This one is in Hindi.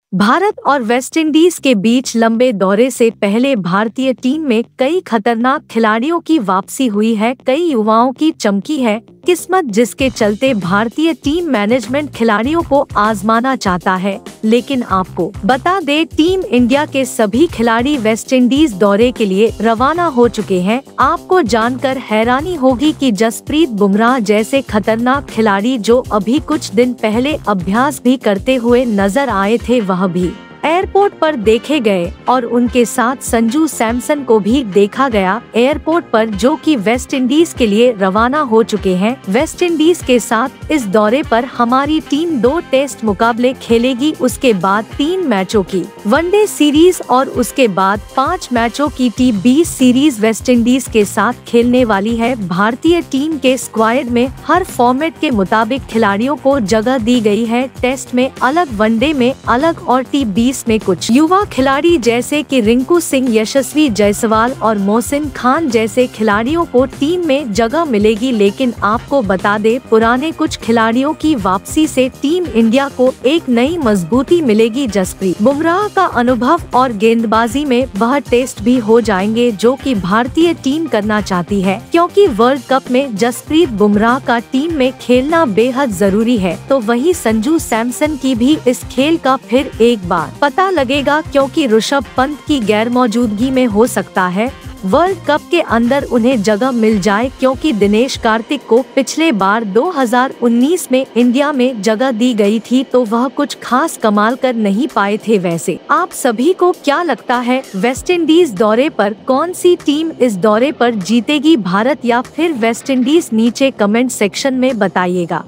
भारत और वेस्टइंडीज के बीच लंबे दौरे से पहले भारतीय टीम में कई खतरनाक खिलाड़ियों की वापसी हुई है। कई युवाओं की चमकी है किस्मत, जिसके चलते भारतीय टीम मैनेजमेंट खिलाड़ियों को आजमाना चाहता है। लेकिन आपको बता दें, टीम इंडिया के सभी खिलाड़ी वेस्टइंडीज दौरे के लिए रवाना हो चुके हैं। आपको जानकर हैरानी होगी कि जसप्रीत बुमराह जैसे खतरनाक खिलाड़ी, जो अभी कुछ दिन पहले अभ्यास भी करते हुए नजर आए थे, वह भी एयरपोर्ट पर देखे गए और उनके साथ संजू सैमसन को भी देखा गया एयरपोर्ट पर, जो कि वेस्टइंडीज के लिए रवाना हो चुके हैं। वेस्टइंडीज के साथ इस दौरे पर हमारी टीम 2 टेस्ट मुकाबले खेलेगी, उसके बाद 3 मैचों की वनडे सीरीज और उसके बाद 5 मैचों की T20 सीरीज वेस्टइंडीज के साथ खेलने वाली है। भारतीय टीम के स्क्वाड में हर फॉर्मेट के मुताबिक खिलाड़ियों को जगह दी गई है। टेस्ट में अलग, वनडे में अलग और T20 में कुछ युवा खिलाड़ी जैसे कि रिंकू सिंह, यशस्वी जायसवाल और मोहसिन खान जैसे खिलाड़ियों को टीम में जगह मिलेगी। लेकिन आपको बता दे, पुराने कुछ खिलाड़ियों की वापसी से टीम इंडिया को एक नई मजबूती मिलेगी। जसप्रीत बुमराह का अनुभव और गेंदबाजी में वह टेस्ट भी हो जाएंगे, जो कि भारतीय टीम करना चाहती है, क्योंकि वर्ल्ड कप में जसप्रीत बुमराह का टीम में खेलना बेहद जरूरी है। तो वही संजू सैमसन की भी इस खेल का फिर एक बार पता लगेगा, क्योंकि ऋषभ पंत की गैरमौजूदगी में हो सकता है वर्ल्ड कप के अंदर उन्हें जगह मिल जाए, क्योंकि दिनेश कार्तिक को पिछले बार 2019 में इंडिया में जगह दी गई थी, तो वह कुछ खास कमाल कर नहीं पाए थे। वैसे आप सभी को क्या लगता है, वेस्टइंडीज दौरे पर कौन सी टीम इस दौरे पर जीतेगी, भारत या फिर वेस्टइंडीज? नीचे कमेंट सेक्शन में बताइएगा।